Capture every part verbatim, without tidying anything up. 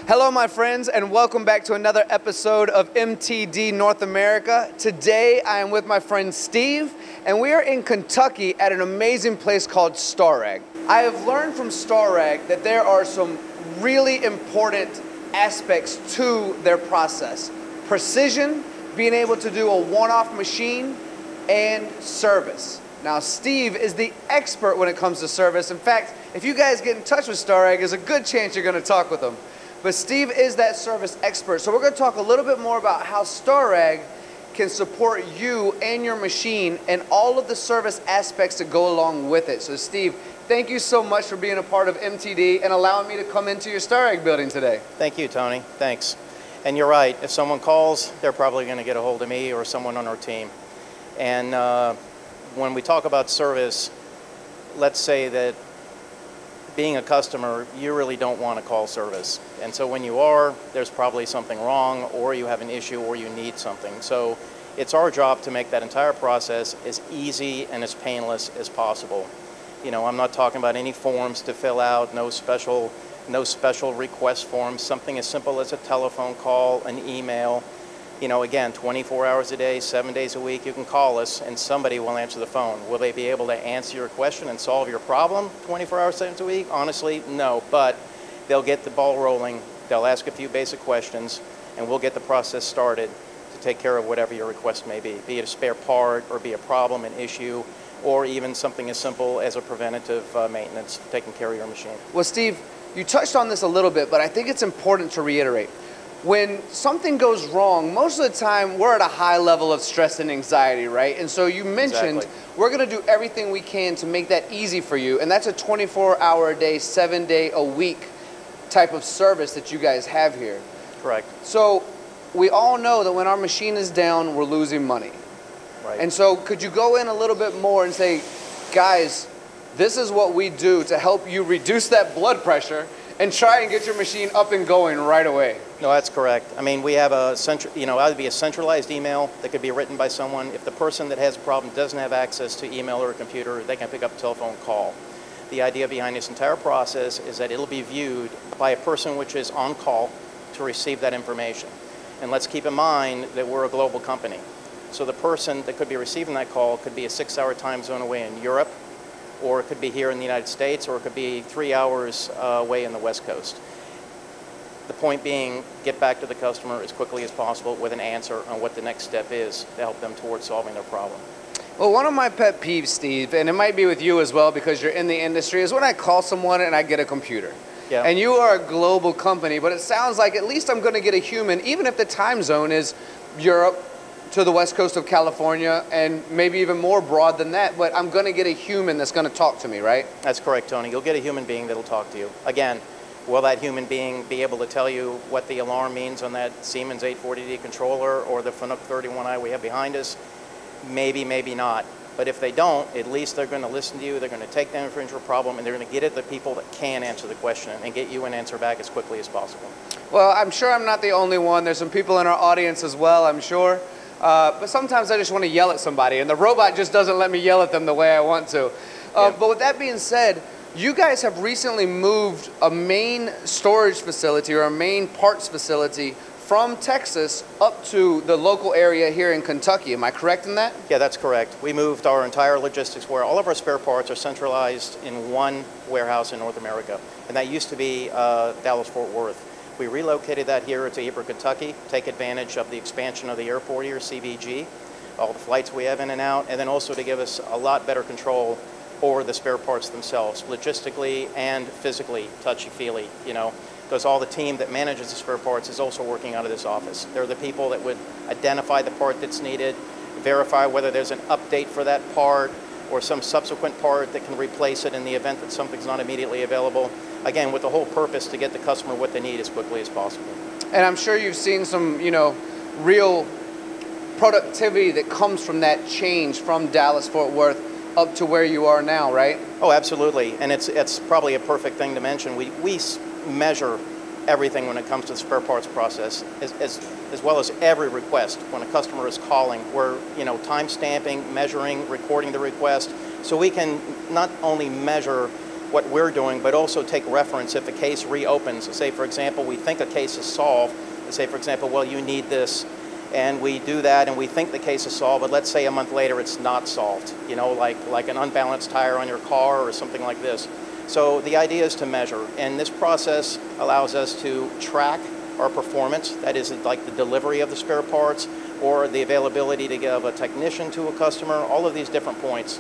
Hello, my friends, and welcome back to another episode of M T D North America. Today, I am with my friend Steve, and we are in Kentucky at an amazing place called Starrag. I have learned from Starrag that there are some really important aspects to their process. Precision, being able to do a one-off machine, and service. Now, Steve is the expert when it comes to service. In fact, if you guys get in touch with Starrag, there's a good chance you're going to talk with them. But Steve is that service expert. So we're going to talk a little bit more about how Starrag can support you and your machine and all of the service aspects that go along with it. So Steve, thank you so much for being a part of M T D and allowing me to come into your Starrag building today. Thank you, Tony. Thanks. And you're right. If someone calls, they're probably going to get a hold of me or someone on our team. And uh, when we talk about service, let's say that being a customer, you really don't want to call service. And so when you are, there's probably something wrong, or you have an issue, or you need something. So it's our job to make that entire process as easy and as painless as possible. You know, I'm not talking about any forms to fill out, no special, no special request forms, something as simple as a telephone call, an email. You know, again, twenty-four hours a day, seven days a week, you can call us and somebody will answer the phone. Will they be able to answer your question and solve your problem twenty-four hours, seven days a week? Honestly, no, but they'll get the ball rolling. They'll ask a few basic questions and we'll get the process started to take care of whatever your request may be, be it a spare part or be a problem, an issue, or even something as simple as a preventative uh, maintenance, taking care of your machine. Well, Steve, you touched on this a little bit, but I think it's important to reiterate. When something goes wrong, most of the time we're at a high level of stress and anxiety, right? And so you mentioned Exactly. We're going to do everything we can to make that easy for you. And that's a twenty-four hour a day, seven day a week type of service that you guys have here. Correct. So we all know that when our machine is down, we're losing money. Right. And so could you go in a little bit more and say, guys, this is what we do to help you reduce that blood pressure and try and get your machine up and going right away? No, that's correct. I mean, we have a central, you know, either be a centralized email that could be written by someone. If the person that has a problem doesn't have access to email or a computer, they can pick up a telephone call. The idea behind this entire process is that it'll be viewed by a person which is on call to receive that information. And let's keep in mind that we're a global company. So the person that could be receiving that call could be a six hour time zone away in Europe, or it could be here in the United States, or it could be three hours uh, away in the West Coast. The point being, get back to the customer as quickly as possible with an answer on what the next step is to help them towards solving their problem. Well, one of my pet peeves, Steve, and it might be with you as well because you're in the industry, is when I call someone and I get a computer. Yeah. And you are a global company, but it sounds like at least I'm going to get a human, even if the time zone is Europe to the west coast of California, and maybe even more broad than that, but I'm going to get a human that's going to talk to me, right? That's correct, Tony. You'll get a human being that'll talk to you. Again, will that human being be able to tell you what the alarm means on that Siemens eight forty D controller or the Fanuc thirty-one i we have behind us? Maybe, maybe not. But if they don't, at least they're going to listen to you, they're going to take them for your problem, and they're going to get at the people that can answer the question and get you an answer back as quickly as possible. Well, I'm sure I'm not the only one. There's some people in our audience as well, I'm sure. Uh, but sometimes I just want to yell at somebody, and the robot just doesn't let me yell at them the way I want to. Uh, Yeah. But with that being said, you guys have recently moved a main storage facility or a main parts facility from Texas up to the local area here in Kentucky. Am I correct in that? Yeah, that's correct. We moved our entire logistics where all of our spare parts are centralized in one warehouse in North America. And that used to be uh, Dallas-Fort Worth. We relocated that here to Ypres, Kentucky, take advantage of the expansion of the airport here, C B G, all the flights we have in and out, and then also to give us a lot better control over the spare parts themselves, logistically and physically, touchy-feely, you know, because all the team that manages the spare parts is also working out of this office. They're the people that would identify the part that's needed, verify whether there's an update for that part or some subsequent part that can replace it in the event that something's not immediately available. Again, with the whole purpose to get the customer what they need as quickly as possible. And I'm sure you've seen some, you know, real productivity that comes from that change from Dallas-Fort Worth up to where you are now, right? Oh, absolutely. And it's it's probably a perfect thing to mention. We, we measure everything when it comes to the spare parts process, as, as, as well as every request when a customer is calling. We're, you know, time stamping, measuring, recording the request, so we can not only measure what we're doing, but also take reference if a case reopens. Say, for example, we think a case is solved. Say, for example, well, you need this, and we do that, and we think the case is solved, but let's say a month later it's not solved, you know, like, like an unbalanced tire on your car or something like this. So the idea is to measure, and this process allows us to track our performance, that is like the delivery of the spare parts, or the availability to give a technician to a customer, all of these different points.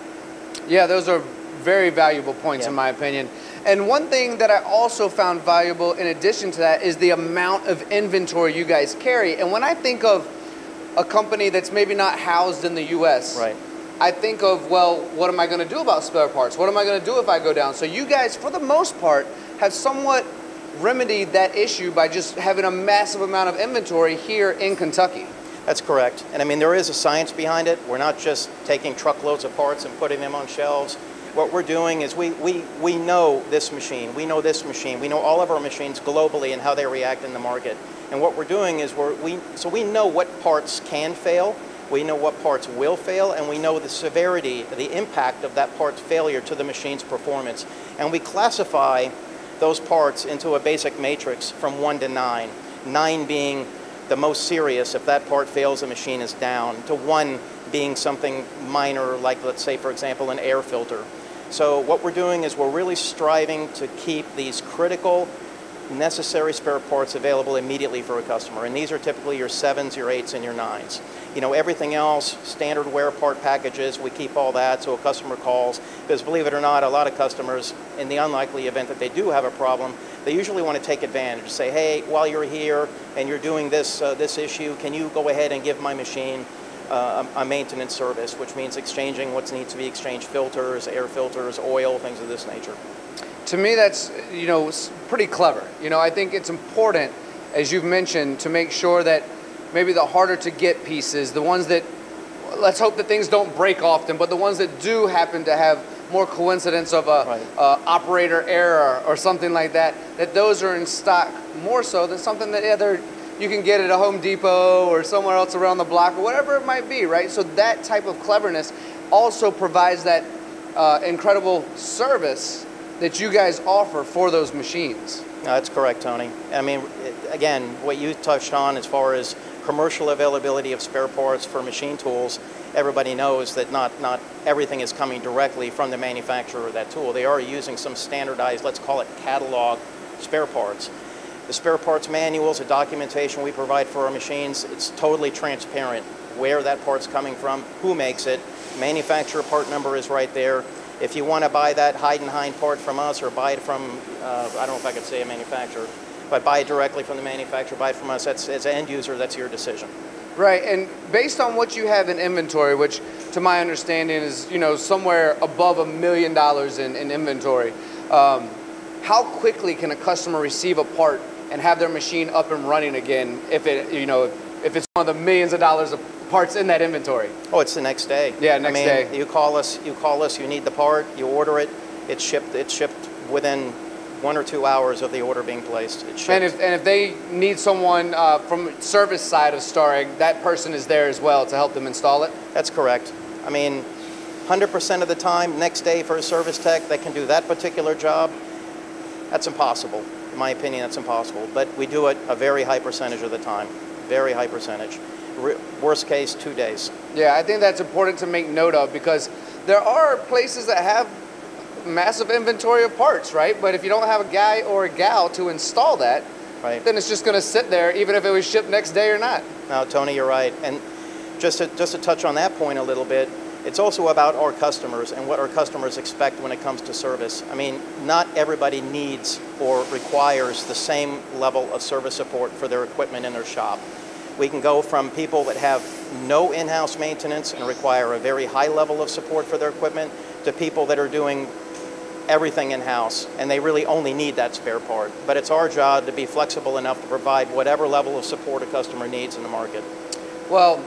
Yeah, those are very valuable points, Yeah. in my opinion. And one thing that I also found valuable in addition to that is the amount of inventory you guys carry. And when I think of a company that's maybe not housed in the U S, Right. I think of, well, what am I going to do about spare parts? What am I going to do if I go down? So you guys, for the most part, have somewhat remedied that issue by just having a massive amount of inventory here in Kentucky. That's correct. And I mean, there is a science behind it. We're not just taking truckloads of parts and putting them on shelves. What we're doing is we, we, we know this machine, we know this machine, we know all of our machines globally and how they react in the market. And what we're doing is we're, we, so we know what parts can fail, we know what parts will fail, and we know the severity, the impact of that part's failure to the machine's performance. And we classify those parts into a basic matrix from one to nine. Nine being the most serious. If that part fails, the machine is down, to one being something minor, like, let's say, for example, an air filter. So what we're doing is we're really striving to keep these critical, necessary spare parts available immediately for a customer. And these are typically your sevens, your eights, and your nines. You know, everything else, standard wear part packages, we keep all that so a customer calls. Because believe it or not, a lot of customers, in the unlikely event that they do have a problem, they usually want to take advantage. Say, hey, while you're here and you're doing this, uh, this issue, can you go ahead and give my machine Uh, a, a maintenance service, which means exchanging what needs to be exchanged, filters, air filters, oil, things of this nature. To me, that's, you know, pretty clever. You know, I think it's important, as you've mentioned, to make sure that maybe the harder to get pieces, the ones that, let's hope that things don't break often, but the ones that do happen to have more coincidence of a Right. uh, operator error or something like that, that those are in stock more so than something that either you can get at a Home Depot or somewhere else around the block or whatever it might be, right? So that type of cleverness also provides that uh, incredible service that you guys offer for those machines. No, that's correct, Tony. I mean, it, again, what you touched on as far as commercial availability of spare parts for machine tools, everybody knows that not, not everything is coming directly from the manufacturer of that tool. They are using some standardized, let's call it catalog spare parts. The spare parts manuals, the documentation we provide for our machines, it's totally transparent where that part's coming from, who makes it, manufacturer part number is right there. If you want to buy that Heidenhain part from us or buy it from, uh, I don't know if I could say a manufacturer, but buy it directly from the manufacturer, buy it from us, that's, as an end user, that's your decision. Right, and based on what you have in inventory, which to my understanding is, you know, somewhere above a million dollars in, in inventory, um, how quickly can a customer receive a part and have their machine up and running again if it, you know, if it's one of the millions of dollars of parts in that inventory? Oh, it's the next day. Yeah, next I mean, day. You call us, you call us, you need the part, you order it, it's shipped, it's shipped within one or two hours of the order being placed. It's shipped. And if, and if they need someone uh, from service side of Starreg, that person is there as well to help them install it? That's correct. I mean, one hundred percent of the time, next day for a service tech that can do that particular job, that's impossible. In my opinion, that's impossible. But we do it a very high percentage of the time. Very high percentage. R- worst case, two days. Yeah, I think that's important to make note of because there are places that have massive inventory of parts, right? But if you don't have a guy or a gal to install that, Right. then it's just going to sit there even if it was shipped next day or not. Now, Tony, you're right. And just to, just to touch on that point a little bit, it's also about our customers and what our customers expect when it comes to service. I mean, not everybody needs or requires the same level of service support for their equipment in their shop. We can go from people that have no in-house maintenance and require a very high level of support for their equipment to people that are doing everything in-house and they really only need that spare part. But it's our job to be flexible enough to provide whatever level of support a customer needs in the market. Well,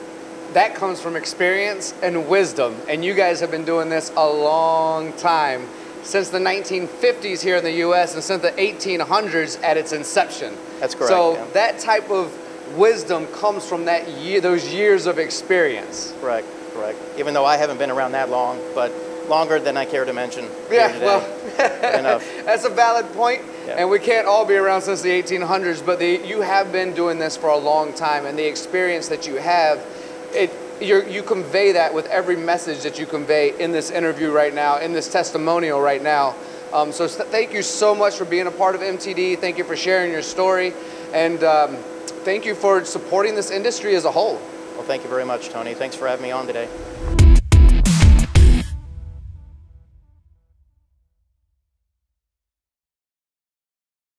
that comes from experience and wisdom, and you guys have been doing this a long time, since the nineteen fifties here in the U S and since the eighteen hundreds at its inception. That's correct. So yeah. that type of wisdom comes from that year, those years of experience. Correct, correct. Even though I haven't been around that long, but longer than I care to mention. Yeah, here today. well, enough. That's a valid point, Yeah. and we can't all be around since the eighteen hundreds, but the, you have been doing this for a long time, and the experience that you have, it you're, you convey that with every message that you convey in this interview right now, in this testimonial right now. Um, so th thank you so much for being a part of M T D. Thank you for sharing your story, and um, thank you for supporting this industry as a whole. Well, thank you very much, Tony. Thanks for having me on today.